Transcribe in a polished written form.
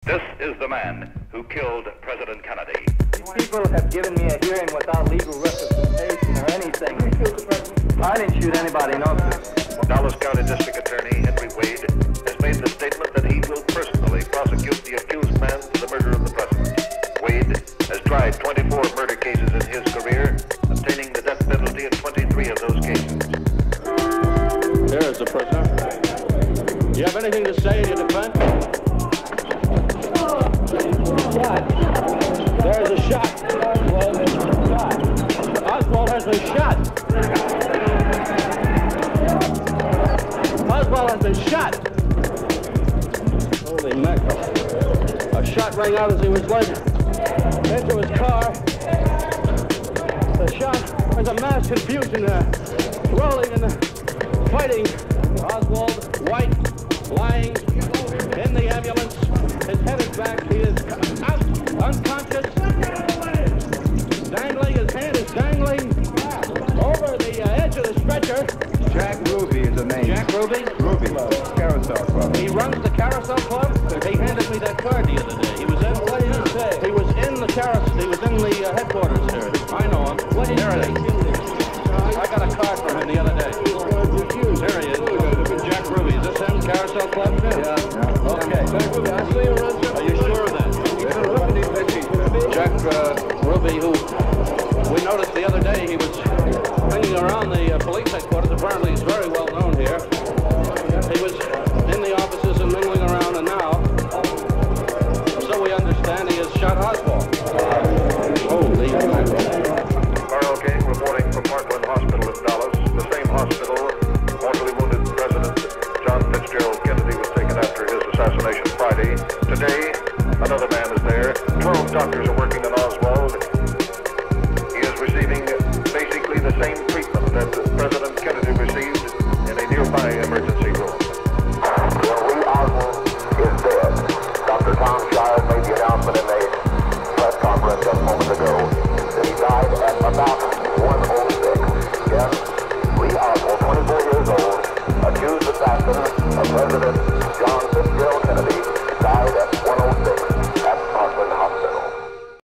This is the man who killed President Kennedy. People have given me a hearing without legal representation or anything. I didn't shoot anybody, no, sir. Dallas County District Attorney Henry Wade has made the statement that he will personally prosecute the accused man for the murder of the president. Wade has tried 24 murder cases in his career, obtaining the death penalty in 23 of those cases. Here is the prisoner. Do you have anything to say in your defense? There's a shot. Oswald has been shot. Oswald has been shot. Holy mackerel. A shot rang out as he was led into his car. The shot, there's a mass confusion there. Rolling and fighting. Oswald White lying in the ambulance. His head is back. He is out, unconscious. Dangling, his hand is dangling over the edge of the stretcher. Jack Ruby is the name. Jack Ruby? Ruby, Carousel Club. He runs the Carousel Club. He handed me that card the other day. He was in. What did he say? He was in the Carousel. He was in the headquarters here. I know him. What did he say? I got a card from him the other day. There he is. Jack Ruby. Is this him? Carousel Club? Yeah. Okay. Are you sure of that? Jack Ruby, who we noticed the other day, he was hanging around the police headquarters. Apparently he's very well known here. He was in the offices and mingling around, and now, so we understand, he has shot Oswald. Holy mackerel. Carl King reporting from Parkland Hospital in Dallas, the same hospital mortally wounded President John Fitzgerald Kennedy was taken after his assassination Friday. Today, another man is there. 12 doctors are working on